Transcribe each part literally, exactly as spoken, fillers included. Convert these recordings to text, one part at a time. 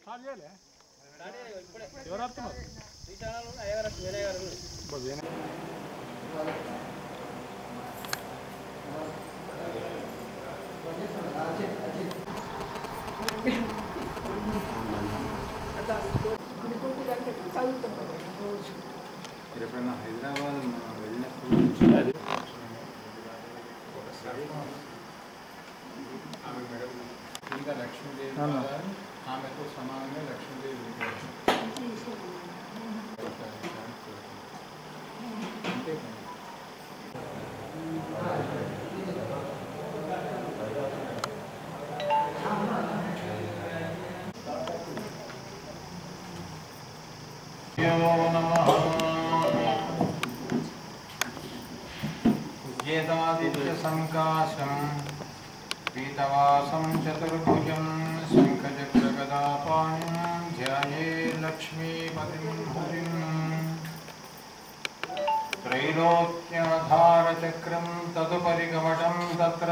ఎప్పుడైనా హైదరాబాద్ వెళ్ళినప్పుడు ఆమె మేడం ఇంకా లక్ష్మీదేవి ఆమెతో సమానంగా లక్ష్మీదేవి అంతే సంకాశం పీతవాసం చతుర్భుజం శంఖచక్రగదాపాణిం ధ్యాయే లక్ష్మీపతిం హరిం త్రైలోక్యధారచక్రం తదుపరి కవటం తత్ర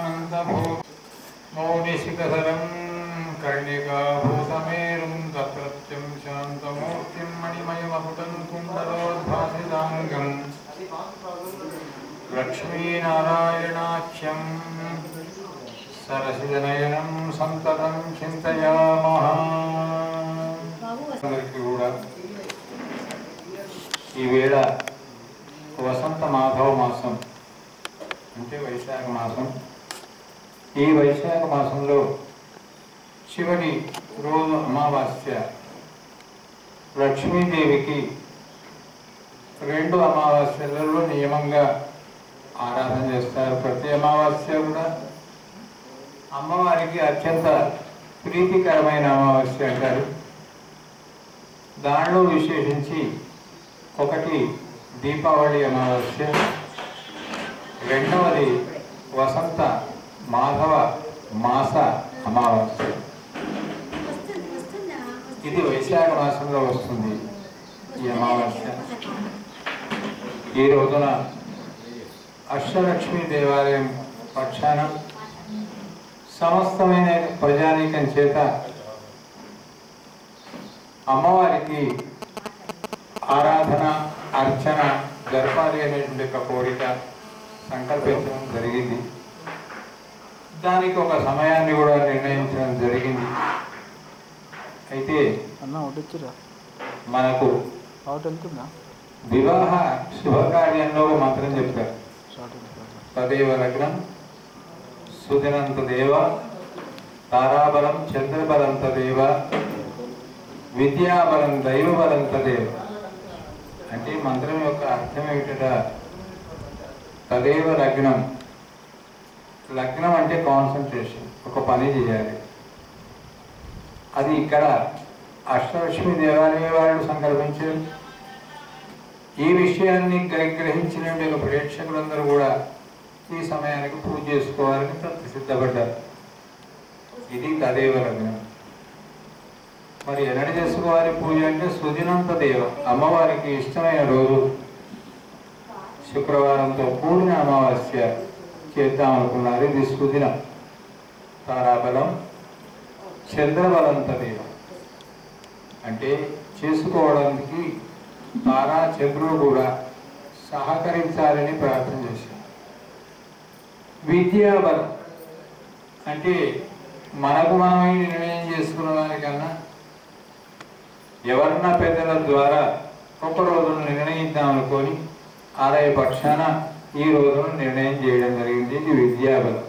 చానంతభూతిశిఖరం కర్ణికాభూతమేరుం తత్రత్యం శాంతమూర్తిం మణిమయమకుటం కుండలోద్భాసితాంగం లక్ష్మీనారాయణాఖ్యం సరసిజనయనం సంతతం చింతయామః. అందరికీ కూడా ఈవేళ వసంత మాధవ మాసం అంటే వైశాఖ మాసం. ఈ వైశాఖ మాసంలో చివరి రోజు అమావాస్య లక్ష్మీదేవికి రెండు అమావాస్యలలో నియమంగా ఆరాధన చేస్తారు. ప్రతి అమావాస్య కూడా అమ్మవారికి అత్యంత ప్రీతికరమైన అమావాస్య అంటారు. దానిలో విశేషించి ఒకటి దీపావళి అమావాస్య, రెండవది వసంత మాధవ మాస అమావాస్య. ఇది వైశాఖ మాసంలో వస్తుంది ఈ అమావాస్య. ఈ రోజున అష్టలక్ష్మీ దేవాలయం పక్షాన సమస్తమైన ప్రజానీకం చేత అమ్మవారికి ఆరాధన అర్చన జరపాలి అనేటువంటి ఒక కోరిక సంకల్పించడం జరిగింది. దానికి ఒక సమయాన్ని కూడా నిర్ణయించడం జరిగింది. అయితే మనకు వివాహ శుభకార్యంలో మంత్రం చెప్తారు. తదేవ లగ్నం సుదినంత దేవ తారాబలం చంద్రబలం తదేవ విద్యాబలం దైవబలం తదేవ. అంటే మంత్రం యొక్క అర్థం ఏమిట? తదేవ లగ్నం. లగ్నం అంటే కాన్సన్ట్రేషన్, ఒక పని చేయాలి. అది ఇక్కడ అష్టలక్ష్మి దేవాలయ వాళ్ళు సంకల్పించారు. ఈ విషయాన్ని గ్రహించిన ప్రేక్షకులందరూ కూడా ఈ సమయానికి పూజ చేసుకోవాలని సిద్ధపడ్డారు. ఇది తదేవ లగ్నం. మరి ఎన్నడ చేసుకోవాలి పూజ అంటే సుదినంత దేవ, అమ్మవారికి ఇష్టమైన రోజు శుక్రవారంతో కూడిన అమావాస్య చేద్దాం అనుకున్నారు. ఇది సుదినం. తారాబలం చంద్రబలంత దేవ అంటే చేసుకోవడానికి తారా చంద్రుడు కూడా సహకరించాలని ప్రార్థన చేశారు. విద్యాబలం అంటే మనకు మనమై నిర్ణయం చేసుకున్న దానికన్నా ఎవరన్నా పెద్దల ద్వారా ఒక రోజును నిర్ణయిద్దాం అనుకొని ఆలయ పక్షాన ఈ రోజును నిర్ణయం చేయడం జరిగింది. ఇది విద్యాబలం.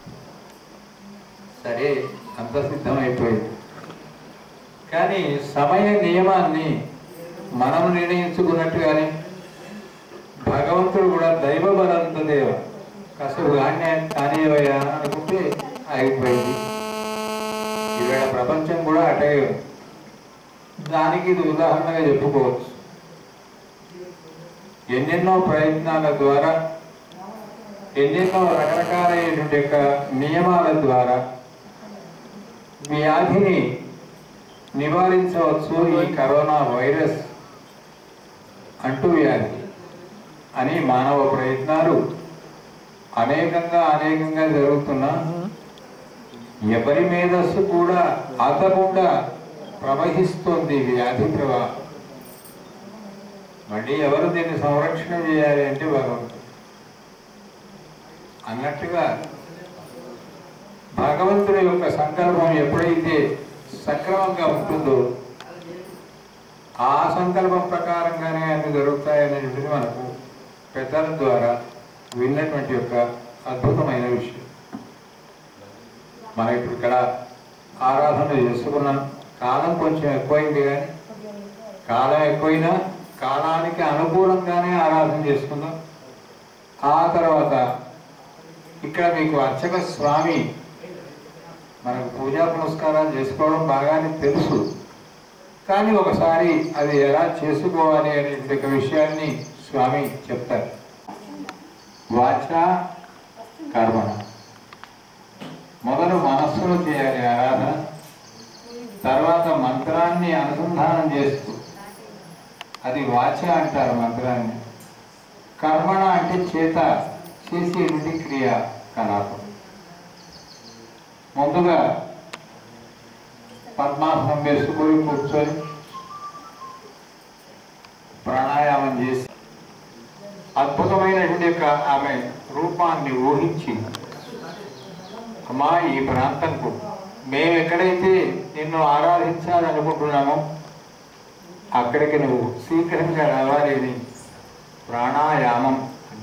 సరే, అంత సిద్ధమైపోయింది. కానీ సమయ నియమాన్ని మనం నిర్ణయించుకున్నట్టుగానే భగవంతుడు కూడా దైవ బలంత దేవ కాసేపు గాన్య కానివయ్యా అనుకుంటే ఆగిపోయింది. ఈవేళ ప్రపంచం కూడా అటే. దానికి ఇది ఉదాహరణగా చెప్పుకోవచ్చు. ఎన్నెన్నో ప్రయత్నాల ద్వారా, ఎన్నెన్నో రకరకాలైనటువంటి యొక్క నియమాల ద్వారా వ్యాధిని నివారించవచ్చు. ఈ కరోనా వైరస్ అంటూ వ్యాధి అని మానవ ప్రయత్నాలు అనేకంగా అనేకంగా జరుగుతున్నా ఎవరి మేధస్సు కూడా ఆగకుండా ప్రవహిస్తోంది వ్యాధి ప్రవాహం. మళ్ళీ ఎవరు దీన్ని సంరక్షణ చేయాలి అంటే భగవంతుడు అన్నట్టుగా భగవంతుడి యొక్క సంకల్పం ఎప్పుడైతే సక్రమంగా ఉంటుందో ఆ సంకల్పం ప్రకారంగానే అన్ని జరుగుతాయనేటువంటిది మనకు పెద్దల ద్వారా విన్నటువంటి యొక్క అద్భుతమైన విషయం. మనం ఇప్పుడు ఇక్కడ ఆరాధన చేసుకున్నాం. కాలం కొంచెం ఎక్కువైంది, కానీ కాలం ఎక్కువైనా కాలానికి అనుకూలంగానే ఆరాధన చేసుకుందాం. ఆ తర్వాత ఇక్కడ మీకు అర్చక స్వామి మనకు పూజా పునస్కారాలు చేసుకోవడం బాగానే తెలుసు, కానీ ఒకసారి అది ఎలా చేసుకోవాలి అనేటువంటి ఒక విషయాన్ని స్వామి చెప్తారు. వాచ కర్మణ, మొదలు మనస్సులో చేయాలి ఆరాధన, తర్వాత మంత్రాన్ని అనుసంధానం చేస్తూ, అది వాచ అంటారు మంత్రాన్ని. కర్మణ అంటే చేత చేసేటువంటి క్రియాకలాపం. ముందుగా పద్మాసనం వేసుకొని కూర్చొని ప్రాణాయామం చేసి అద్భుతమైనటువంటి యొక్క ఆమె రూపాన్ని ఊహించి, అమ్మా ఈ ప్రాంతంకు మేము ఎక్కడైతే నిన్ను ఆరాధించాలనుకుంటున్నామో అక్కడికి నువ్వు శీఘ్రంగా రావాలి అని ప్రాణాయామం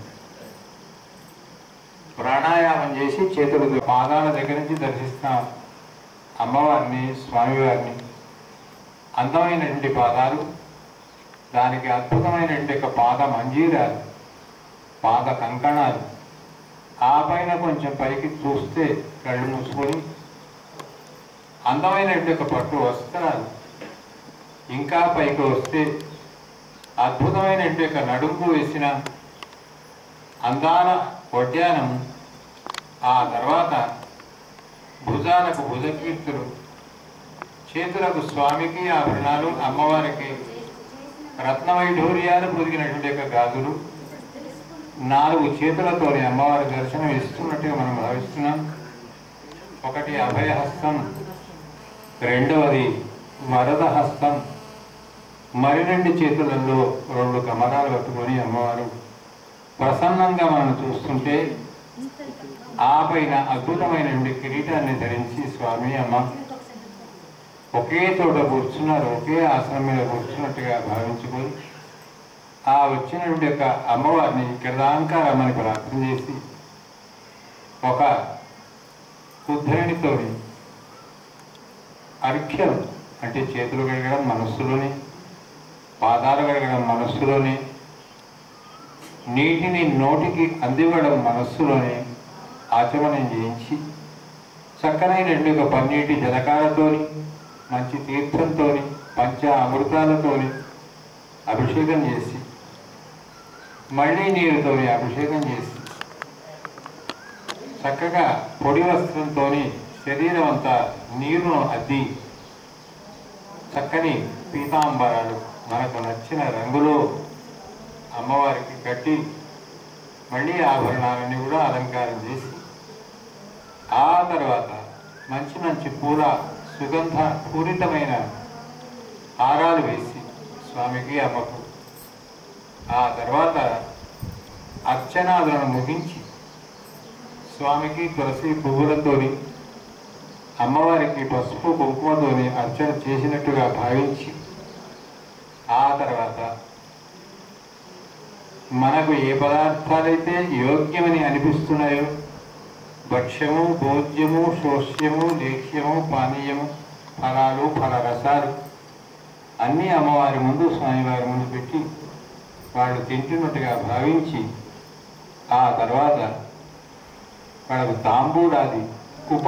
ప్రాణాయామం చేసి చేతులు పాదాల దగ్గర నుంచి దర్శిస్తాం అమ్మవారిని, స్వామివారిని. అందమైనటువంటి పాదాలు, దానికి అద్భుతమైనటువంటి ఒక పాద మంజీరాలు, పాద కంకణాలు. ఆ పైన కొంచెం పైకి చూస్తే కళ్ళు మూసుకొని అందమైనటువంటి ఒక పట్టు వస్త్రాలు, ఇంకా పైకి వస్తే అద్భుతమైనటువంటి ఒక నడుము వేసిన అందాల వడ్డానం. ఆ తర్వాత భుజాలకు భుజకీర్తులు, చేతులకు స్వామికి ఆభరణాలు, అమ్మవారికి రత్నవైఢూర్యాలు పొదిగినటువంటి యొక్క గాజులు, నాలుగు చేతులతోని అమ్మవారి దర్శనం ఇస్తున్నట్టుగా మనం భావిస్తున్నాం. ఒకటి అభయహస్తం, రెండవది వరద హస్తం, మరి రెండు చేతులలో రెండు కమలాలు పట్టుకొని అమ్మవారు ప్రసన్నంగా మనం చూస్తుంటే ఆ పైన అద్భుతమైనటువంటి కిరీటాన్ని ధరించి స్వామి అమ్మ ఒకే చోట కూర్చున్నారు, ఒకే ఆసనం మీద కూర్చున్నట్టుగా భావించుకొని ఆ వచ్చినటువంటి యొక్క అమ్మవారిని ఇక్కడ దాకా రమ్మని ప్రార్థన చేసి ఒక ఉద్ధరణితో అర్ఘ్యం అంటే చేతులు కడగడం మనస్సులోని, పాదాలు కడగడం మనస్సులోని, నీటిని నోటికి అందివ్వడం మనస్సులోనే ఆచమనం చేయించి చక్కనైన రెండు ఒక పన్నీటి జలకాలతోని, మంచి తీర్థంతో, పంచ అమృతాలతోని అభిషేకం చేసి మళ్ళీ నీరుతో అభిషేకం చేసి చక్కగా పొడి వస్త్రంతో శరీరం అంతా నీరును అద్ది చక్కని పీతాంబరాలు మనకు నచ్చిన రంగులో అమ్మవారికి కట్టి మళ్ళీ ఆభరణాలన్నీ కూడా అలంకారం చేసి ఆ తర్వాత మంచి మంచి పూల సుగంధ పూరితమైన హారాలు వేసి స్వామికి అమ్మకు ఆ తర్వాత అర్చనాదులను ముగించి స్వామికి తులసి పువ్వులతోని అమ్మవారికి పసుపు కుంకుమతోని అర్చన చేసినట్టుగా భావించి ఆ తర్వాత మనకు ఏ పదార్థాలైతే యోగ్యమని అనిపిస్తున్నాయో భక్ష్యము, భోజ్యము, శోష్యము, లేఖ్యము, పానీయము, ఫలాలు, ఫలరసాలు అన్నీ అమ్మవారి ముందు స్వామివారి ముందు పెట్టి వాళ్ళు తింటున్నట్టుగా భావించి ఆ తర్వాత వాళ్ళకు తాంబూలాది ఉప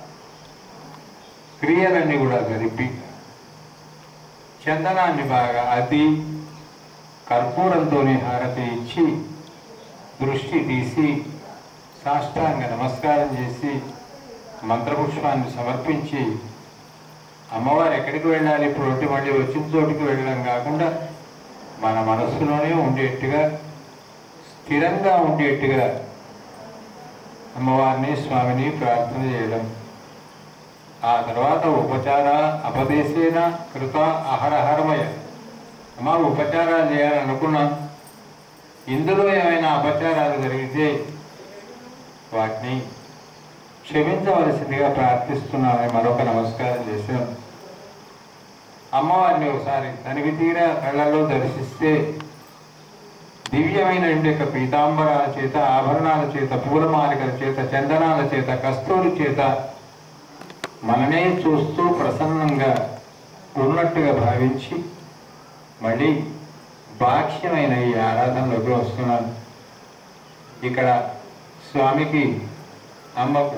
క్రియలన్నీ కూడా జరిపి చందనాన్ని బాగా అద్ది కర్పూరంతో హారతి ఇచ్చి దృష్టి తీసి సాష్టాంగ నమస్కారం చేసి మంత్రపుష్పాన్ని సమర్పించి అమ్మవారు ఎక్కడికి వెళ్ళాలి, ఇప్పుడు మళ్ళీ వచ్చిన చోటుకి వెళ్ళడం కాకుండా మన మనస్సులోనే ఉండేట్టుగా స్థిరంగా ఉండేట్టుగా అమ్మవారిని, స్వామిని ప్రార్థన చేయడం. ఆ తర్వాత ఉపచార అపదేశేన కృత అహరహరమయ. అమ్మ ఉపచారాలు చేయాలనుకున్నాం, ఇందులో ఏమైనా అపచారాలు జరిగితే వాటిని క్షమించవలసిందిగా ప్రార్థిస్తున్నామని మరొక నమస్కారం చేశాం. అమ్మవారిని ఒకసారి తనివి తీరా కళ్ళలో దర్శిస్తే దివ్యమైన యొక్క పీతాంబరాల చేత, ఆభరణాల చేత, పూలమాలికల చేత, చందనాల చేత, కస్తూరి చేత మననే చూస్తూ ప్రసన్నంగా ఉన్నట్టుగా భావించి మళ్ళీ బాహ్యమైన ఈ ఆరాధనలోకి వస్తున్నాను. ఇక్కడ స్వామికి అమ్మకు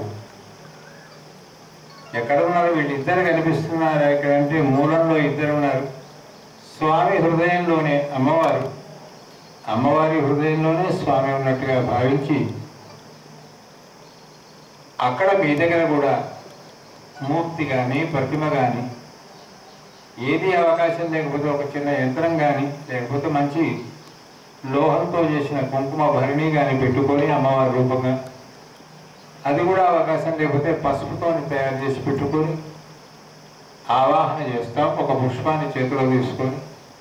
ఎక్కడ ఉన్నారు వీళ్ళిద్దరు కనిపిస్తున్నారు ఇక్కడ అంటే మూలంలో ఇద్దరు ఉన్నారు. స్వామి హృదయంలోనే అమ్మవారు, అమ్మవారి హృదయంలోనే స్వామి ఉన్నట్టుగా భావించి అక్కడ మీ దగ్గర కూడా మూర్తి కానీ ప్రతిమ కానీ ఏది అవకాశం లేకపోతే ఒక చిన్న యంత్రం కానీ లేకపోతే మంచి లోహంతో చేసిన కుంకుమ భరణి కానీ పెట్టుకొని అమ్మవారి రూపంగా, అది కూడా అవకాశం లేకపోతే పసుపుతో తయారు చేసి పెట్టుకొని ఆవాహన చేస్తాం. ఒక పుష్పాన్ని చేతిలో తీసుకొని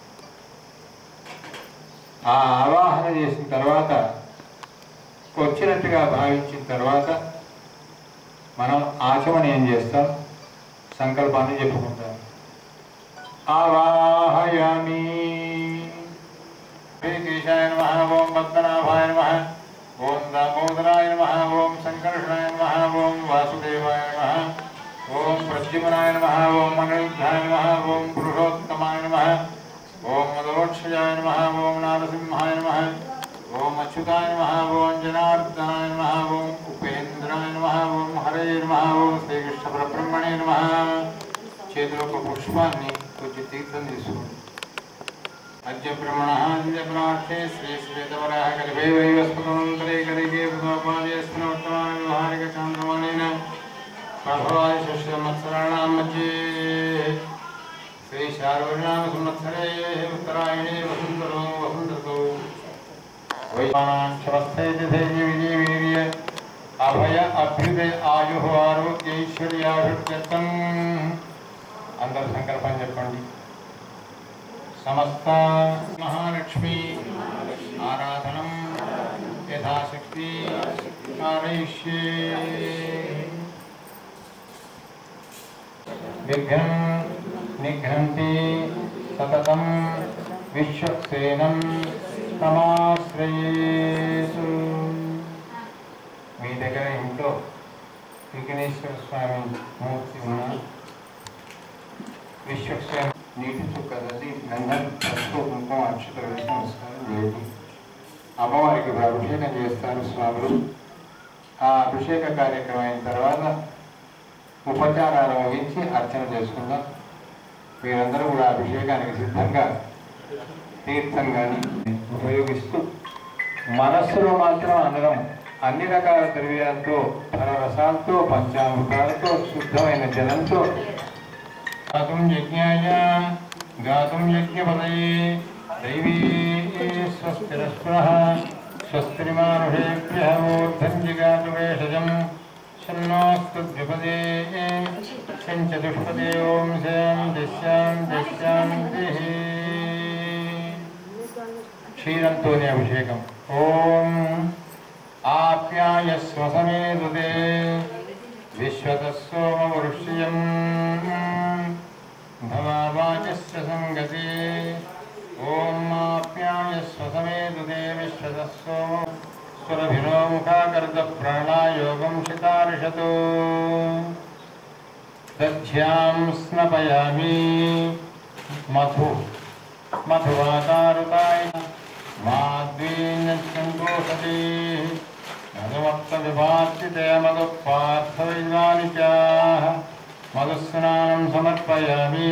ఆ ఆవాహన చేసిన తర్వాత వచ్చినట్టుగా భావించిన తర్వాత మనం ఆచమనం చేస్తాం, సంకల్పాన్ని చెప్పుకుంటాం. ఆవాహయామి. కేశాయ నమః, ఓం పద్మనాభాయ నమః, ఓం దామోదరాయ నమః, ఓం సంకర్షణాయ నమః, ఓం వాసుదేవాయ నమః, ఓం ప్రద్యుమ్నాయ నమః, ఓం అనిరుద్ధాయ నమః, ఓం పురుషోత్తమాయ నమః, ఓం మదోక్షయాయ నమః, ఓం నారసింహాయ నమః, ఓం అచ్యుతాయ నమః, ఓం జనార్దనాయ నమః, ఓం ఉపేంద్రాయ నమః, ఓం హరే నమః, ఓం శ్రీకృష్ణ పరబ్రహ్మణే నమః. చేతిలో ఒక పుష్పాన్ని కొంచెం తీర్థం తీసుకోండి. అద్య బ్రహ్మణ అద్య బ్రాహ్మణే శ్రీ శ్వేతవరాహ కల్పే వైవస్పతంతరే కలిగే భూపాదేస్మిన వర్తమాన వ్యవహారిక చాంద్రమాణేన ప్రభవాయ షష్ఠ సంవత్సరాణాం మధ్యే శ్రీ శార్వర్ణామ సంవత్సరే ఉత్తరాయణే వసంతరో వసంతతో వైమానాంశవస్థైర్య అభయ అభ్యుదయ ఆయు ఆరోగ్యైశ్వర్యాభివృద్ధ్యర్థం. అందరూ సంకల్పం చెప్పండి. సమస్త మహాలక్ష్మి ఆరాధనం యథాశక్తి कारयिष्ये. విఘ్నం నిఘ్నంతి సతతం విశ్వక్సేనం తమాశ్రయేసు. మీ దగ్గర ఇంట్లో విఘ్నేశ్వర స్వామి మూర్తి ఉన్న విశ్వక్సేన నీటి చుక్కది గంధం పసుపు కుంకుమ అక్షత వేసి నమస్కారం చేయండి. అమ్మవారికి అభిషేకం చేస్తారు స్వాములు. ఆ అభిషేక కార్యక్రమం అయిన తర్వాత ఉపచారాలు ముగించి అర్చన చేసుకుందాం. మీరందరూ కూడా అభిషేకానికి సిద్ధంగా తీర్థం కానీ ఉపయోగిస్తూ మనస్సులో మాత్రం అందరం అన్ని రకాల ద్రవ్యాలతో, ఫలరసాలతో, పంచామృతాలతో, శుద్ధమైన జలంతో గాతుం యజ్ఞాయ గాతుం యజ్ఞపదయే దైవీ స్వస్తిరస్వః స్వస్తిర్మానుషేభ్యః ఊర్ధ్వం జిగాతు వేషజం శన్నోస్తు ద్విపదే శం చతుష్పదే. ఓం శాంతి శాంతి శాంతి. క్షీరంతోనే అభిషేకం. ఓం ఆప్యాయస్వ సమేదుదే విశ్వతః సోమవృష్యం భవావాచస్య సంగతే. ఓం ఆప్యాయస్వ సమేదుదే విశ్వతః సోమ స్వరభినో ముఖాకర్ద ప్రాణాయోగం శితారిషతో. దధ్యాం స్నపయామి మధు మధువాతారుతాయ మాద్వీన్యస్కందోషతి మధుమత్త విభార్చితే మధు పార్థవైవాని చ మధుస్నానం సమర్పయామి.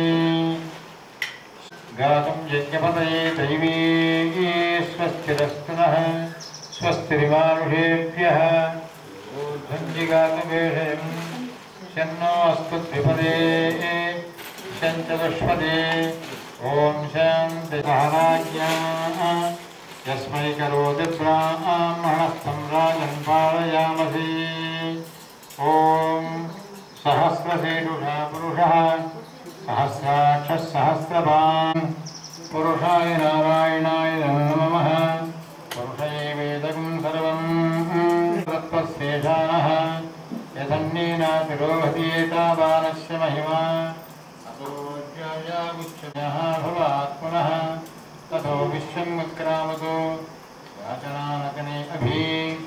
గాతుం యజ్ఞపతయే దైవీ స్వస్తిరస్తు నః స్వస్తిర్మానుషేభ్యః ఊర్ధ్వం జిగాతు వేషజం శన్నో అస్తు ద్విపదే శం చతుష్పదే. ఓం శాంతి. మహారాజ్ఞా యస్మై కరోతి బ్రాహ్మణస్థం రాజన్ పాలయామసి. ఓం सहस्रशीर्षः पुरुषः सहस्राक्षः सहस्रपान् पुरुषाय नारायणाय नमः पुरुषैवेदकं सर्वं तत्त्वशेषानः यथन्नेनातिरोहति एतावानस्य महिमा अतोऽज्ञायागुच्छतः भवात्मनः ततो विश्वं उत्क्रामतो याचनानकने अभि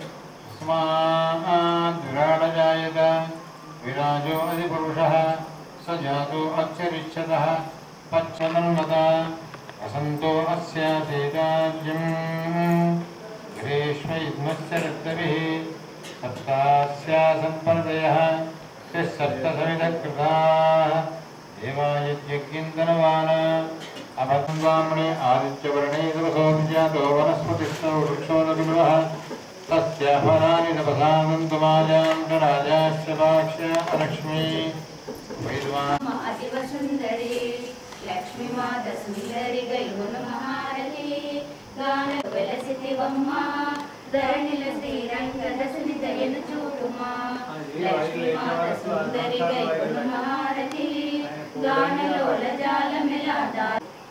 तस्माद्विराडजायत विराजो अधिपुरुषः स जातो अक्षरिच्छतः पच्चमन्मता वसन्तो अस्यासेताज्यं ग्रीष्मयुग्मस्य रक्तभिः सप्तास्या सम्पर्दयः सप्तसविधकृताः देवायज्ञिन्दनवान् अभद्वामणे आदित्यवर्णे तपसोऽभिजातो वनस्पतिस्थो वृक्षोदविलवः तस्य फलानि तपसागन्तुमायान्तराजास्य वाक्ष्य अलक्ष्मी वैद्वान् अतिवसुन्दरी लक्ष्मी माता सुन्दरी गैवनु महारती गान వెలసితివమ్మ ధరణిల శ్రీరంగదశని దయను చూడుమా లక్ష్మీ మాతా సుందరి గైవను మహారతి గానలోల జాలమెలాదా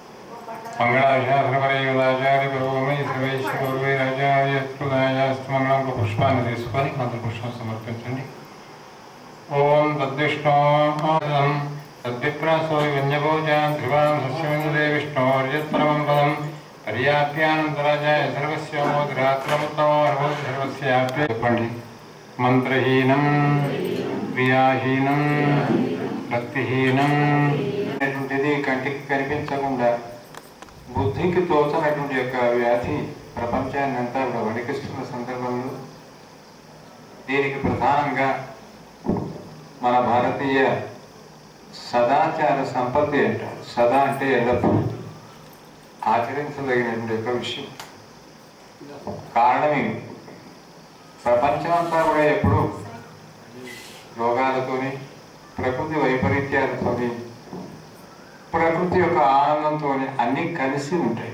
మంగళాచార్య పురోగమై సర్వైశ్వరైరాచార్య మంగళం పుష్పాన్ని తీసుకొని మంత్ర పుష్పం సమర్పించండి. ఓం తద్విష్ణో తద్విప్రాసో వన్యభోజాన్ ధ్రువాం సస్యమిందే విష్ణోర్యత్పరమం పదం పర్యాప్యానంతరాజాయ సర్వస్యోమోద్రాత్రముత్తమో సర్వస్యాప్య చెప్పండి. మంత్రహీనం క్రియాహీనం భక్తిహీనం అనేటువంటిది కంటికి కనిపించకుండా బుద్ధికి తోచనటువంటి యొక్క వ్యాధి ప్రపంచాన్ని అంతా కూడా వణికిస్తున్న సందర్భంలో దీనికి ప్రధానంగా మన భారతీయ సదాచార సంపత్తి అంటారు. సదా అంటే ఎల్లప్పుడూ ఆచరించదగినటువంటి ఒక విషయం. కారణం ఏమి? ప్రపంచమంతా కూడా ఎప్పుడు రోగాలతోని ప్రకృతి వైపరీత్యాలతోని ప్రకృతి యొక్క ఆనందంతో అన్నీ కలిసి ఉంటాయి.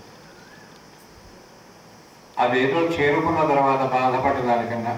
అదేదో చేరుకున్న తర్వాత బాధపడేదానికన్నా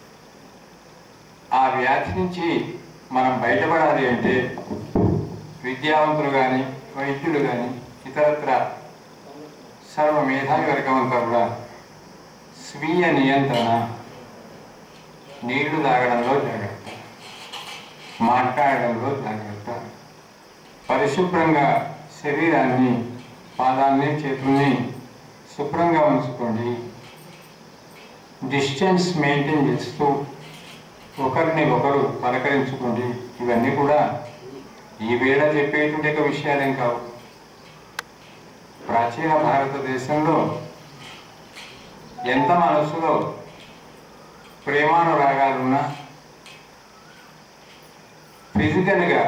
ఆ వ్యాధి నుంచి మనం బయటపడాలి అంటే విద్యావంతులు కానీ వైద్యులు కానీ ఇతరత్ర సర్వ మేధావి వర్గం అంతా కూడా స్వీయ నియంత్రణ, నీళ్లు తాగడంలో జాగ్రత్త, మాట్లాడడంలో జాగ్రత్త, పరిశుభ్రంగా శరీరాన్ని పాదాన్ని చేతుల్ని శుభ్రంగా ఉంచుకోండి, డిస్టెన్స్ మెయింటైన్ చేస్తూ ఒకరిని ఒకరు పలకరించుకోండి. ఇవన్నీ కూడా ఈ వేళ చెప్పేటువంటి విషయాలేం కావు. ప్రాచీన భారతదేశంలో ఎంత మనసులో ప్రేమానురాగాలున్నా ఫిజికల్గా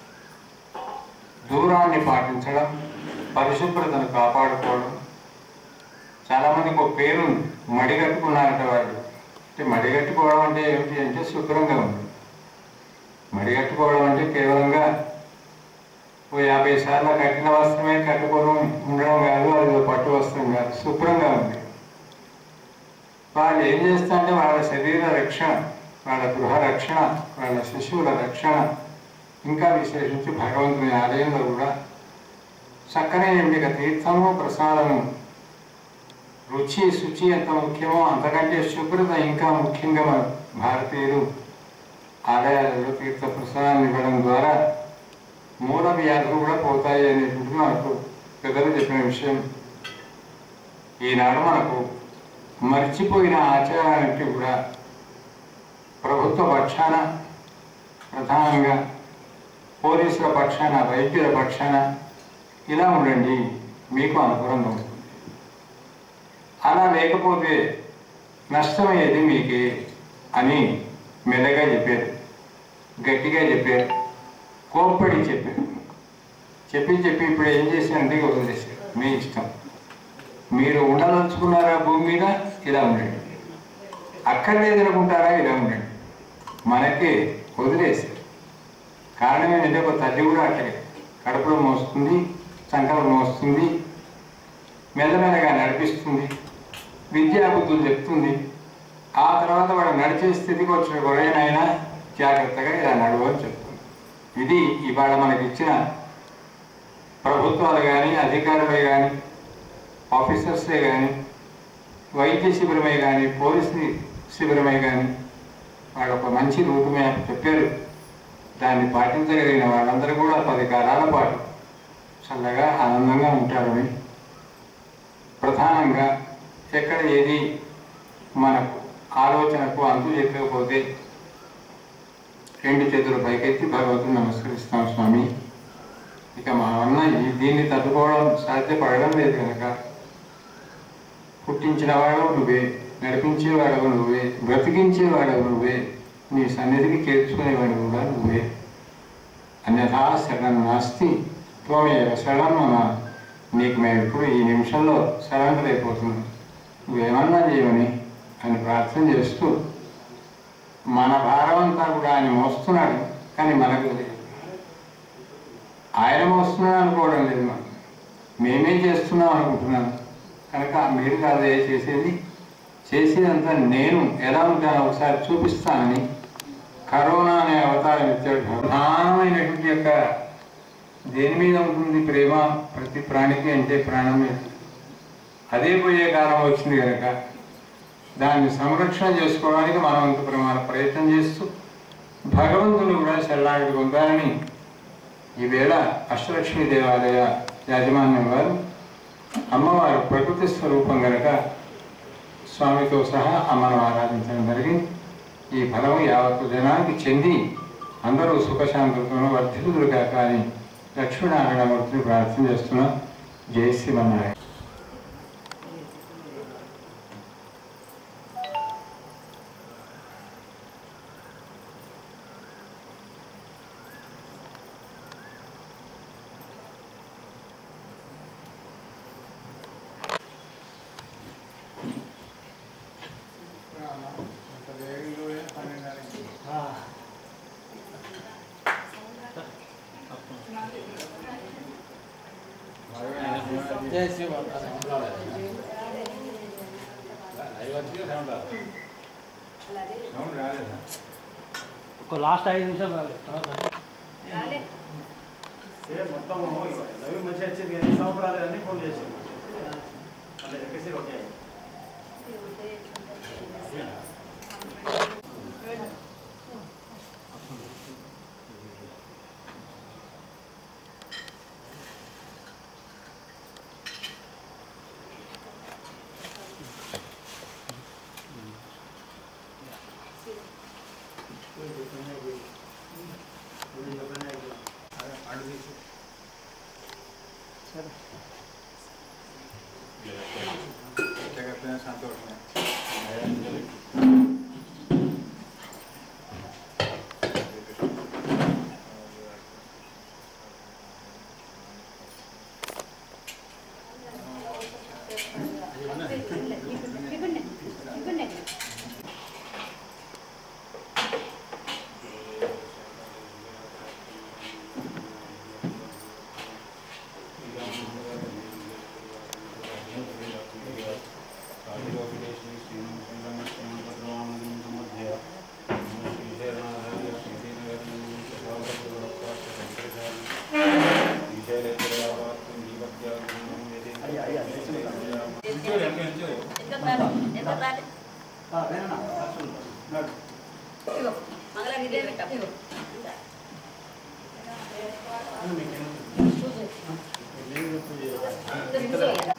దూరాన్ని పాటించడం, పరిశుభ్రతను కాపాడుకోవడం. చాలామందికి ఒక పేరు మడిగట్టుకున్నారట వాళ్ళు. అంటే మడిగట్టుకోవడం అంటే ఏమిటి అంటే శుభ్రంగా ఉంది. మడిగట్టుకోవడం అంటే కేవలంగా ఓ యాభై సార్లు కట్టిన వస్త్రమే కట్టుకోవడం ఉండడం కాదు, అది పట్టు వస్త్రం కాదు, శుభ్రంగా ఉంది. వాళ్ళు ఏం చేస్తారంటే వాళ్ళ శరీర రక్షణ, వాళ్ళ గృహ రక్షణ, వాళ్ళ శిశువుల రక్షణ, ఇంకా విశేషించి భగవంతుని ఆలయంలో కూడా చక్కనే ఎంపిక తీర్థము ప్రసాదము, రుచి శుచి ఎంత ముఖ్యమో అంతకంటే శుభ్రత ఇంకా ముఖ్యంగా మన భారతీయులు ఆలయాలలో తీర్థ ప్రసాదాన్ని ఇవ్వడం ద్వారా మూల వ్యాధులు కూడా పోతాయి అనేటువంటి మనకు పెద్దలు చెప్పిన విషయం. ఈనాడు మనకు మర్చిపోయిన ఆచారానికి కూడా ప్రభుత్వ పక్షాన, ప్రధానంగా పోలీసుల పక్షాన, వైద్యుల పక్షాన ఇలా ఉండండి, మీకు అనుకూలంగా ఉంటుంది. అలా లేకపోతే నష్టమయ్యేది మీకే అని మెల్లగా చెప్పారు, గట్టిగా చెప్పారు, కోప్పడి చెప్పారు. చెప్పి చెప్పి ఇప్పుడు ఏం చేశారంటే వదిలేశారు. మీ ఇష్టం, మీరు ఉండదలుచుకున్నారా భూమి మీద ఇలా ఉండండి, అక్కర్లేదు అనుకుంటారా ఇలా ఉండండి, మనకి వదిలేశారు. కారణం ఏంటంటే ఒక తల్లి కూడా అట్లే కడుపులో మోస్తుంది, సంకలం మోస్తుంది, మెల్లమెల్లగా నడిపిస్తుంది, విద్యాబుద్ధులు చెప్తుంది. ఆ తర్వాత వాడు నడిచే స్థితికి వచ్చిన ఎవరైనా జాగ్రత్తగా ఇలా నడువు అని చెప్తుంది. ఇది ఇవాళ మనకి ఇచ్చిన ప్రభుత్వాలు కానీ అధికారులే కానీ ఆఫీసర్సే కానీ వైద్య శిబిరమే కానీ పోలీసు శిబిరమే కానీ వాళ్ళు ఒక మంచి రూట్ మ్యాప్ చెప్పారు. దాన్ని పాటించగలిగిన వాళ్ళందరూ కూడా పది కాలాల పాటు చల్లగా ఆనందంగా ఉంటారని, ప్రధానంగా ఎక్కడ ఏది మనకు ఆలోచనకు అంతు చెప్పకపోతే రెండు చేతులు పైకెత్తి భగవంతుని నమస్కరిస్తాం స్వామి. ఇక మా వల్ల ఈ దీన్ని తట్టుకోవడం సాధ్యపడడం లేదు కనుక పుట్టించినవాడు నువ్వే, నడిపించేవాడవు నువ్వే, బ్రతికించేవాడవు నువ్వే, నీ సన్నిధికి చేర్చుకునేవాడు కూడా నువ్వే. అన్యథా శరణం నాస్తి త్వమేవ శరణం మమ. నీకు మేము ఇప్పుడు ఈ నిమిషంలో సరెండర్ అయిపోతున్నాం, నువ్వేమన్నా చేయమని అని ప్రార్థన చేస్తూ మన భారం అంతా కూడా ఆయన మోస్తున్నాడు. కానీ మనకు లేదు, ఆయన మోస్తున్నాడు అనుకోవడం లేదు, మనం మేమే చేస్తున్నాం అనుకుంటున్నాను. కనుక మీరు కాదే చేసేది, చేసేదంతా నేను ఎలా ఉంటానో ఒకసారి చూపిస్తానని కరోనా అనే అవతారం ఇచ్చాడు. ప్రధానమైనటువంటి యొక్క దేని మీద ఉంటుంది ప్రేమ? ప్రతి ప్రాణికి అంటే ప్రాణం మీద. అదే పోయే కాలం వచ్చింది కనుక దాన్ని సంరక్షణ చేసుకోవడానికి మనం అంత ప్రమాణ ప్రయత్నం చేస్తూ భగవంతుని కూడా శరణాగతి పొందాలని ఈవేళ అష్టలక్ష్మీ దేవాలయ యాజమాన్యం వారు, అమ్మవారు ప్రకృతి స్వరూపం కనుక స్వామితో సహా అమ్మను ఆరాధించడం జరిగింది. ఈ ఫలం యావత్తు జనానికి చెంది అందరూ సుఖశాంతులతోనూ వర్ధిల్లుగా కానీ లక్ష్మీనారాయణమూర్తిని ప్రార్థన చేస్తున్నాం. జై శ్రీమన్నారాయణ. లాస్ట్ ఐదు నిమిషాలు మొత్తం నవీ మంచిగా వచ్చింది కానీ సంవత్సరాలు అన్నీ ఫోన్ చేసాం అంటే ఎక్కడిసి ఓకే. సంతోషం. మంగళ